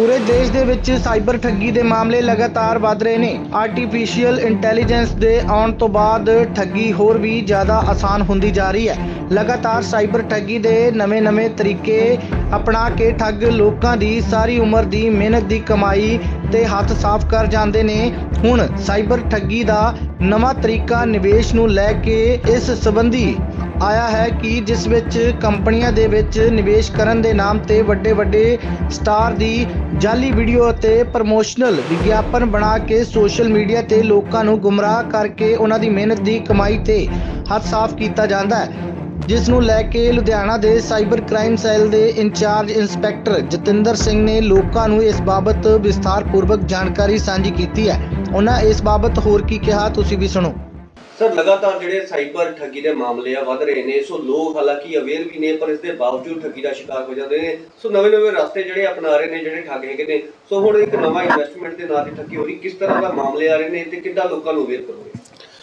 पूरे देश ਦੇ ਵਿੱਚ ਸਾਈਬਰ ਠੱਗੀ ਦੇ ਮਾਮਲੇ ਲਗਾਤਾਰ ਵਧ ਰਹੇ ਨੇ। ਆਰਟੀਫੀਸ਼ੀਅਲ ਇੰਟੈਲੀਜੈਂਸ ਦੇ ਆਉਣ ਤੋਂ ਬਾਅਦ ਠੱਗੀ ਹੋਰ ਵੀ ਜ਼ਿਆਦਾ ਆਸਾਨ ਹੁੰਦੀ ਜਾ ਰਹੀ ਹੈ। ਲਗਾਤਾਰ ਸਾਈਬਰ ਠੱਗੀ ਦੇ ਨਵੇਂ ਤਰੀਕੇ अपना के ठग लोगों की सारी उम्र की मेहनत की कमाई ते हथ साफ कर जाते ने। हुण साइबर ठगी का नवा तरीका निवेश नूं लैके इस संबंधी आया है कि जिस विच कंपनियां दे विच निवेश करन दे नाम ते वड्डे स्टार दी जाली वीडियो ते प्रमोशनल विज्ञापन बना के सोशल मीडिया ते लोगों नूं गुमराह करके उन्हां दी मेहनत की कमाई ते हथ साफ किया जाता है। जिस नूं लैके लुधियाना दे साइबर क्राइम सैल दे इंचार्ज इंस्पैक्टर जतिंदर सिंह ने लोगों नूं इस बाबत विस्तारपूर्वक जानकारी सांझी की है। उन्हां इस बाबत होर की कहा, तुसीं भी सुनो। सर लगातार जो साइबर ठगी के मामले वध रहे हैं, सो लोग हालांकि अवेयर भी ने पर इसके बावजूद ठगी का शिकार हो जाते हैं। सो नवे रास्ते जो अपना रहे हैं, जो ठग है सो हुण एक नवा इन्वेस्टमेंट के नाम की ठगी हो रही, किस तरह का मामले आ रहे हैं तो किद्दां लोगों नूं अवेयर करोगे?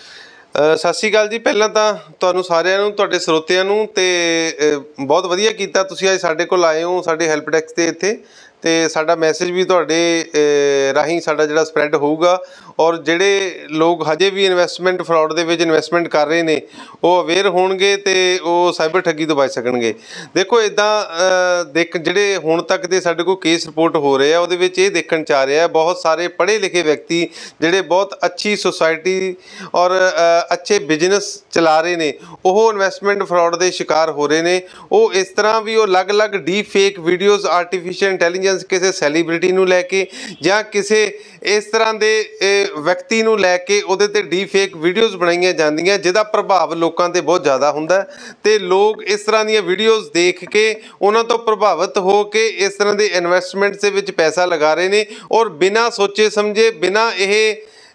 सत श्री अकाल जी। ਪਹਿਲਾਂ ਤਾਂ ਤੁਹਾਨੂੰ ਸਾਰਿਆਂ ਨੂੰ, ਤੁਹਾਡੇ ਸਰੋਤਿਆਂ ਨੂੰ ਤੇ ਬਹੁਤ ਵਧੀਆ ਕੀਤਾ ਤੁਸੀਂ ਅੱਜ ਸਾਡੇ ਕੋਲ ਆਏ ਹੋ ਸਾਡੇ ਹੈਲਪ ਡੈਸਕ ਤੇ ਇੱਥੇ, ਤੇ ਸਾਡਾ ਮੈਸੇਜ ਵੀ ਤੁਹਾਡੇ ਰਾਹੀਂ ਸਾਡਾ ਜਿਹੜਾ ਸਪਰੈਡ ਹੋਊਗਾ। ਔਰ ਜਿਹੜੇ ਲੋਕ ਹਜੇ ਵੀ ਇਨਵੈਸਟਮੈਂਟ ਫਰਾਡ ਦੇ ਵਿੱਚ ਇਨਵੈਸਟਮੈਂਟ ਕਰ ਰਹੇ ਨੇ ਉਹ ਅਵੇਅਰ ਹੋਣਗੇ ਤੇ ਉਹ ਸਾਈਬਰ ਠੱਗੀ ਤੋਂ ਬਚ ਸਕਣਗੇ। ਦੇਖੋ ਇੱਦਾਂ ਜਿਹੜੇ ਹੁਣ ਤੱਕ ਦੇ ਸਾਡੇ ਕੋਲ ਕੇਸ ਰਿਪੋਰਟ ਹੋ ਰਹੇ ਆ ਉਹਦੇ ਵਿੱਚ ਇਹ ਦੇਖਣ 'ਚ ਆ ਰਿਹਾ ਬਹੁਤ ਸਾਰੇ ਪੜ੍ਹੇ ਲਿਖੇ ਵਿਅਕਤੀ ਜਿਹੜੇ ਬਹੁਤ ਅੱਛੀ ਸੁਸਾਇਟੀ ਔਰ ਅੱਛੇ ਬਿਜ਼ਨਸ ਚਲਾ ਰਹੇ ਨੇ ਉਹ ਇਨਵੈਸਟਮੈਂਟ ਫਰਾਡ ਦੇ ਸ਼ਿਕਾਰ ਹੋ ਰਹੇ ਨੇ। ਉਹ ਇਸ ਤਰ੍ਹਾਂ ਵੀ ਉਹ ਅਲੱਗ-ਅਲੱਗ deep fake videos artificial intelligence ਕਿਸੇ ਸੈਲੀਬ੍ਰਿਟੀ ਨੂੰ ਲੈ ਕੇ ਜਾਂ ਕਿਸੇ ਇਸ ਤਰ੍ਹਾਂ ਦੇ ਵਿਅਕਤੀ ਨੂੰ ਲੈ ਕੇ ਉਹਦੇ 'ਤੇ ਡੀਪ ਫੇਕ ਵੀਡੀਓਜ਼ ਬਣਾਈਆਂ ਜਾਂਦੀਆਂ ਜਿਹਦਾ ਪ੍ਰਭਾਵ ਲੋਕਾਂ 'ਤੇ ਬਹੁਤ ਜ਼ਿਆਦਾ ਹੁੰਦਾ ਅਤੇ ਲੋਕ ਇਸ ਤਰ੍ਹਾਂ ਦੀਆਂ ਵੀਡੀਓਜ਼ ਦੇਖ ਕੇ ਉਹਨਾਂ ਤੋਂ ਪ੍ਰਭਾਵਿਤ ਹੋ ਕੇ ਇਸ ਤਰ੍ਹਾਂ ਦੇ ਇਨਵੈਸਟਮੈਂਟਸ ਦੇ ਵਿੱਚ ਪੈਸਾ ਲਗਾ ਰਹੇ ਨੇ ਔਰ ਬਿਨਾਂ ਸੋਚੇ ਸਮਝੇ ਬਿਨਾਂ ਇਹ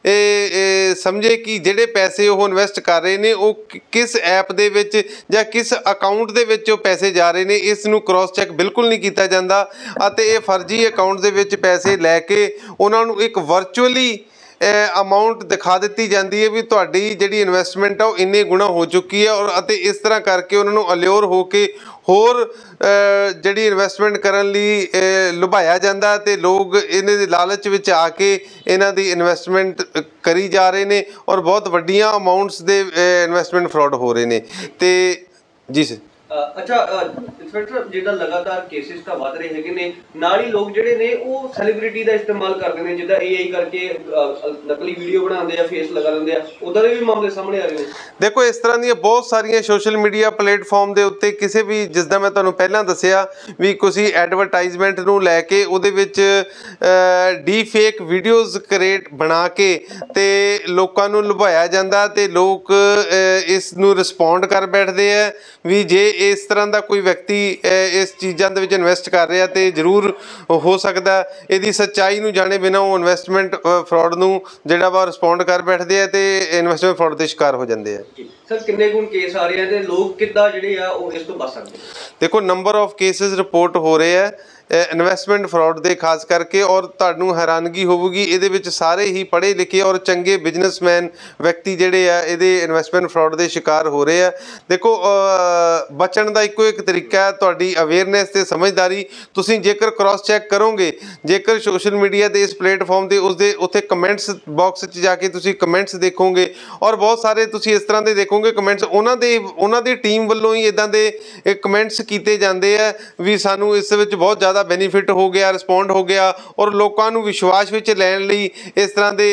ਸਮਝੇ ਕਿ ਜਿਹੜੇ ਪੈਸੇ ਉਹ ਇਨਵੈਸਟ ਕਰ ਰਹੇ ਨੇ ਉਹ ਕਿਸ ਐਪ ਦੇ ਵਿੱਚ ਜਾਂ ਕਿਸ ਅਕਾਊਂਟ ਦੇ ਵਿੱਚ ਉਹ ਪੈਸੇ ਜਾ ਰਹੇ ਨੇ ਇਸ ਨੂੰ ਕ੍ਰੋਸ ਚੈੱਕ ਬਿਲਕੁਲ ਨਹੀਂ ਕੀਤਾ ਜਾਂਦਾ ਅਤੇ ਇਹ ਫਰਜ਼ੀ ਅਕਾਊਂਟ ਦੇ ਵਿੱਚ ਪੈਸੇ ਲੈ ਕੇ ਉਹਨਾਂ ਨੂੰ ਇੱਕ ਵਰਚੁਅਲੀ ਅਮਾਊਂਟ ਦਿਖਾ ਦਿੱਤੀ ਜਾਂਦੀ ਹੈ ਵੀ ਤੁਹਾਡੀ ਜਿਹੜੀ ਇਨਵੈਸਟਮੈਂਟ ਆ ਉਹ ਇੰਨੇ ਗੁਣਾ ਹੋ ਚੁੱਕੀ ਹੈ ਔਰ ਅਤੇ ਇਸ ਤਰ੍ਹਾਂ ਕਰਕੇ ਉਹਨਾਂ ਨੂੰ ਅਲਿਓਰ ਹੋ ਕੇ ਹੋਰ ਜਿਹੜੀ ਇਨਵੈਸਟਮੈਂਟ ਕਰਨ ਲਈ ਲੁਭਾਇਆ ਜਾਂਦਾ ਅਤੇ ਲੋਕ ਇਹਨਾਂ ਦੇ ਲਾਲਚ ਵਿੱਚ ਆ ਕੇ ਇਹਨਾਂ ਦੀ ਇਨਵੈਸਟਮੈਂਟ ਕਰੀ ਜਾ ਰਹੇ ਨੇ ਔਰ ਬਹੁਤ ਵੱਡੀਆਂ ਅਮਾਊਂਟਸ ਦੇ ਇਨਵੈਸਟਮੈਂਟ ਫਰਾਡ ਹੋ ਰਹੇ ਨੇ। ਅਤੇ ਜੀ ਸਰ अच्छा इंस्पैक्टर जिदा लगातार केसेस तो वध रहे हैं नाल ही लोग जिहड़े ने वो सैलीब्रिटी का इस्तेमाल करते हैं जिदा AI करके नकली वीडियो बनाते हैं फेस लगा लेंगे उदा दे भी मामले सामने आ रहे हैं। देखो इस तरह दी बहुत सारिया सोशल मीडिया प्लेटफॉर्म के उत्ते किसी भी जिसदा मैं तुहानूं पहलां दस्सिया भी किसी एडवरटाइजमेंट नूं लैके उहदे विच डीप फेक वीडियोज़ क्रिएट बना के ते लोकां नूं लुभाया जांदा ते लोग इस नूं रिस्पोंड कर बैठदे है भी जे इस तरह का कोई व्यक्ति इस चीज़ों के इन्वेस्ट कर रहा तो जरूर हो सकता इसकी सच्चाई नूं जाने बिना वो इन्वेस्टमेंट फ्रॉड नूं जिहड़ा वा रिस्पोंड कर बैठते हैं तो इन्वेस्टमेंट फ्रॉड के शिकार हो जाते हैं। सर कितने गुण केस आ रहे हैं लोग किद्दां जिहड़े आ इस तो बच सकते हैं? देखो नंबर ऑफ केसेस रिपोर्ट हो रहे हैं इन्वेस्टमेंट फ्रॉड के खास करके और तुहानूं हैरानगी होगी ये सारे ही पढ़े लिखे और चंगे बिजनेसमैन व्यक्ति जिहड़े आ इहदे इन्वेस्टमेंट फ्रॉड के शिकार हो रहे हैं। देखो बचण का इक्को एक तरीका है तुहाडी अवेयरनैस ते समझदारी। तुसीं जेकर क्रॉस चैक करोगे जेकर सोशल मीडिया के इस प्लेटफॉर्म से उसके उत्थे कमेंट्स बॉक्स जाके तुसीं कमेंट्स देखोगे और बहुत सारे तुसीं इस तरह के देखोगे कमेंट्स उन्हां दी टीम वालों ही इदां दे कमेंट्स कीते जांदे आ भी सानूं इस विच बहुत ज़्यादा बेनीफिट हो गया रिस्पोंड हो गया और लोगों को विश्वास में लैन लई इस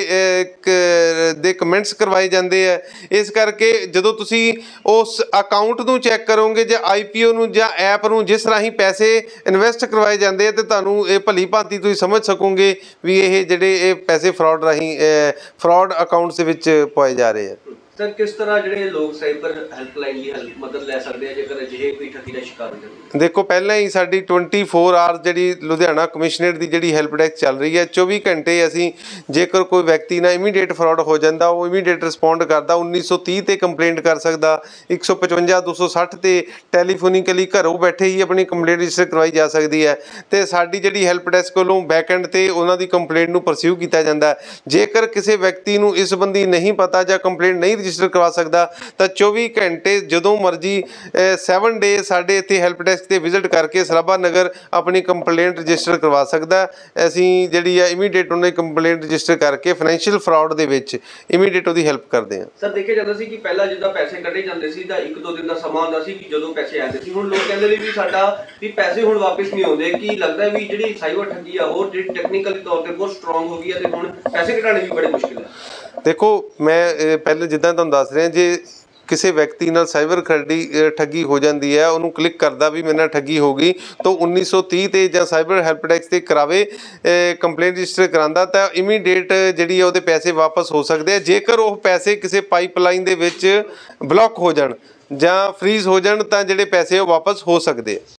तरह दे कमेंट्स करवाए जाते हैं। इस करके जदों तुसी उस अकाउंट नूं चैक करोगे जां IPO नूं जां ऐप नूं जिस राही पैसे इन्वेस्ट करवाए जाते हैं तो तुहानूं ये भली भांति तुसीं समझ सकोगे भी ये जिहड़े पैसे फ्रॉड राही फ्रॉड अकाउंट्स दे विच पाए जा रहे हैं। सर किस तरह जिहड़े लोग साइबर हैल्पलाइन की मदद ले सकते हैं जेकर अजिहे कोई ठगी का शिकार हो जाए? देखो पहले ही साडी 24 आवर जिहड़ी लुधियाना कमिश्नरेट की जिहड़ी हैल्प डेस्क चल रही है 24 घंटे असीं जेकर कोई व्यक्ति ना इमीडिएट फ्रॉड हो जाता वो इमीडिएट रिस्पोंड करता 1930 ते कंप्लेंट कर सकता 155 260 ते टैलीफोनिकली घरों बैठे ही अपनी कंप्लेंट रजिस्टर करवाई जा सकती है तो साडी जिहड़ी हैल्प डेस्क कोलों बैक एंड ते उन्हां दी कंप्लेंट नूं परस्यू किया जाता है। जेकर किसी व्यक्ति नूं इस संबंधी नहीं पता जां कंप्लेंट नहीं ਰਜਿਸਟਰ ਕਰਵਾ ਸਕਦਾ ਤਾਂ 24 ਘੰਟੇ ਜਦੋਂ ਮਰਜ਼ੀ 7 ਡੇ ਸਾਡੇ ਇੱਥੇ ਹੈਲਪ ਡੈਸਕ ਤੇ ਵਿਜ਼ਿਟ ਕਰਕੇ ਸਰਾਭਾ ਨਗਰ ਆਪਣੀ ਕੰਪਲੇਂਟ ਰਜਿਸਟਰ ਕਰਵਾ ਸਕਦਾ। ਅਸੀਂ ਜਿਹੜੀ ਆ ਇਮੀਡੀਏਟ ਉਹਨਾਂ ਦੀ ਕੰਪਲੇਂਟ ਰਜਿਸਟਰ ਕਰਕੇ ਫਾਈਨੈਂਸ਼ੀਅਲ ਫਰਾਡ ਦੇ ਵਿੱਚ ਇਮੀਡੀਏਟ ਉਹਦੀ ਹੈਲਪ ਕਰਦੇ ਹਾਂ। ਸਰ ਦੇਖਿਆ ਜਾਂਦਾ ਸੀ ਕਿ ਪਹਿਲਾਂ ਜਿੱਦਾਂ ਪੈਸੇ ਕੱਢੇ ਜਾਂਦੇ ਸੀ ਤਾਂ 1-2 ਦਿਨ ਦਾ ਸਮਾਂ ਹੁੰਦਾ ਸੀ ਕਿ ਜਦੋਂ ਪੈਸੇ ਆਉਂਦੇ ਸੀ, ਹੁਣ ਲੋਕ ਕਹਿੰਦੇ ਨੇ ਵੀ ਸਾਡਾ ਵੀ ਪੈਸੇ ਹੁਣ ਵਾਪਸ ਨਹੀਂ ਆਉਂਦੇ। ਕੀ ਲੱਗਦਾ ਵੀ ਜਿਹੜੀ ਸਾਈਬਰ ਠੱਗੀ ਆ ਹੋਰ ਜਿਹੜੀ ਟੈਕਨੀਕਲੀ ਤੌਰ ਤੇ ਬਹੁਤ ਸਟਰੋਂਗ ਹੋ ਗਈ ਹੈ ਤੇ ਹੁਣ ਪੈਸੇ ਕਢਾਉਣੇ ਵੀ ਬੜੇ ਮੁਸ਼ਕਿਲ ਹੈ? ਦੇਖੋ ਮੈਂ ਪਹਿਲੇ ਜਿੱਦਾਂ ਤੁਹਾਨੂੰ ਦੱਸ ਰਿਹਾ, ਜੇ ਕਿਸੇ ਵਿਅਕਤੀ ਨਾਲ ਸਾਈਬਰ ਠੱਗੀ ਹੋ ਜਾਂਦੀ ਹੈ, ਉਹਨੂੰ ਕਲਿੱਕ ਕਰਦਾ ਵੀ ਮੇਰੇ ਨਾਲ ਠੱਗੀ ਹੋ ਗਈ ਤਾਂ 1930 ਤੇ ਜਾਂ ਸਾਈਬਰ ਹੈਲਪ ਡੈਸਕ ਤੇ ਕਰਾਵੇ, ਕੰਪਲੇਂਟ ਰਜਿਸਟਰ ਕਰਾਉਂਦਾ ਤਾਂ ਇਮੀਡੀਏਟ ਜਿਹੜੀ ਹੈ ਉਹਦੇ ਪੈਸੇ ਵਾਪਸ ਹੋ ਸਕਦੇ ਆ। ਜੇਕਰ ਉਹ ਪੈਸੇ ਕਿਸੇ ਪਾਈਪਲਾਈਨ ਦੇ ਵਿੱਚ ਬਲੌਕ ਹੋ ਜਾਣ ਜਾਂ ਫਰੀਜ਼ ਹੋ ਜਾਣ ਤਾਂ ਜਿਹੜੇ ਪੈਸੇ ਉਹ ਵਾਪਸ ਹੋ ਸਕਦੇ ਆ।